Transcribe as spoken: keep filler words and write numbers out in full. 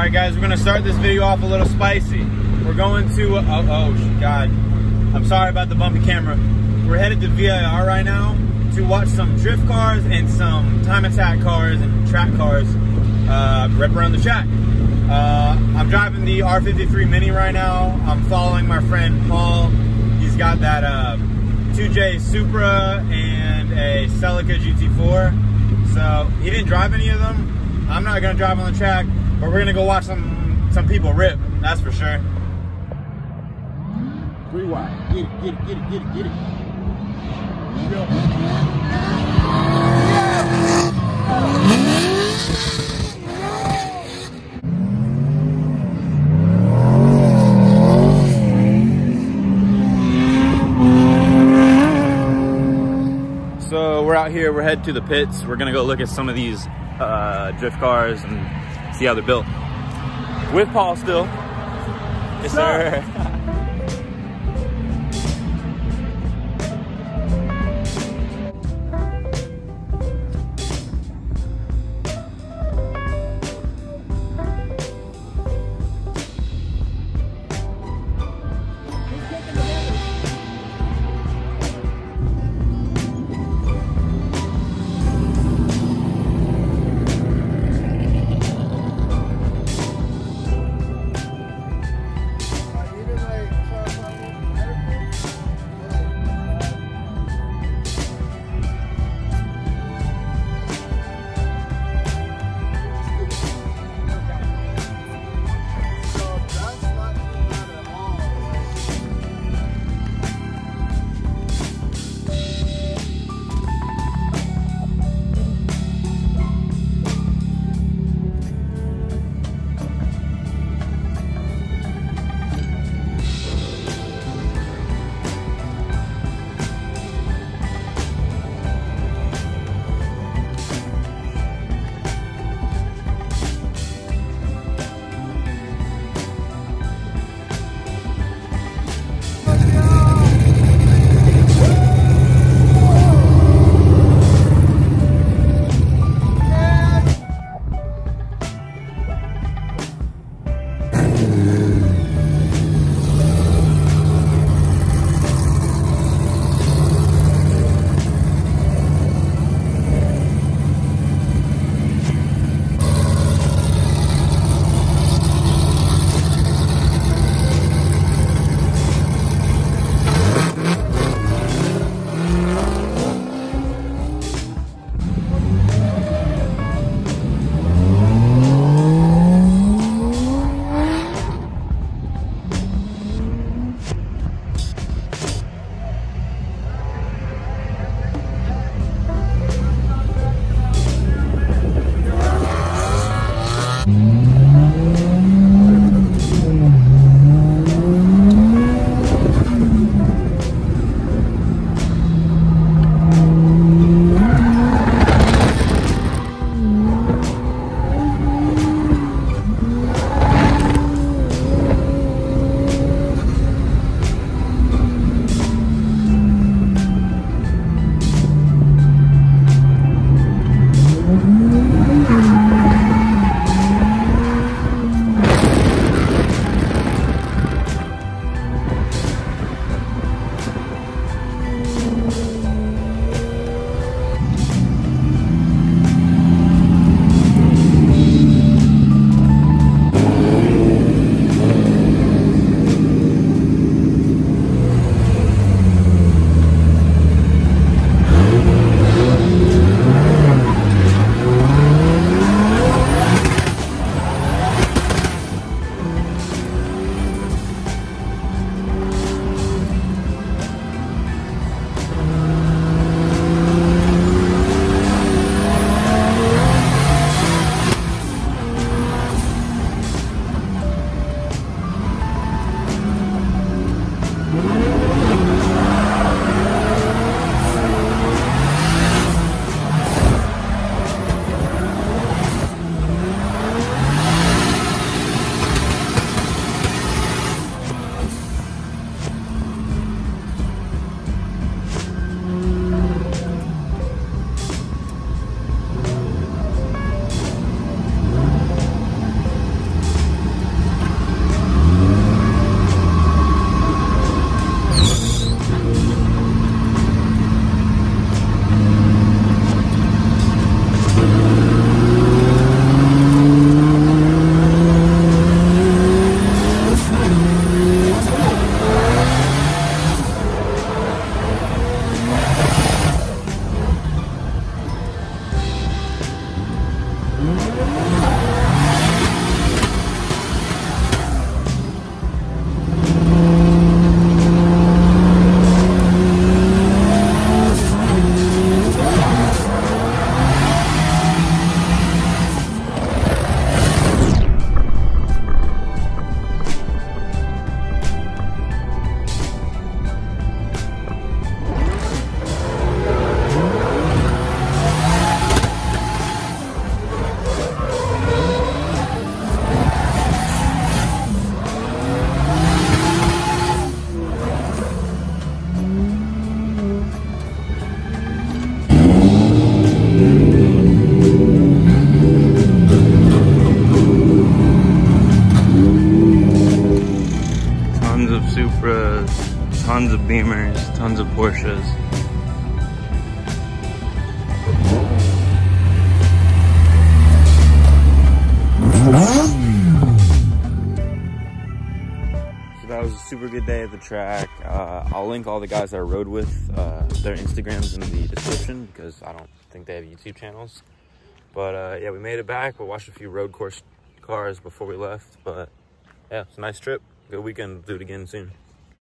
Alright guys, we're gonna start this video off a little spicy. We're going to, uh, oh, oh God, I'm sorry about the bumpy camera. We're headed to V I R right now to watch some drift cars and some time attack cars and track cars uh, rip around the track. Uh, I'm driving the R fifty-three Mini right now. I'm following my friend Paul. He's got that uh, two J Supra and a Celica G T four. So he didn't drive any of them. I'm not gonna drive on the track, but we're gonna go watch some some people rip. That's for sure. Three wide. Get it, get it, get it, get it, get it. So we're out here, we're headed to the pits. We're gonna go look at some of these uh, drift cars and see how they're built. With Paul still. Yes, sir. tons of Beamers, tons of Porsches. So that was a super good day at the track. Uh, I'll link all the guys that I rode with, uh, their Instagrams in the description because I don't think they have YouTube channels. But uh, yeah, we made it back. We watched a few road course cars before we left. But yeah, it's a nice trip. Good weekend. Do it again soon.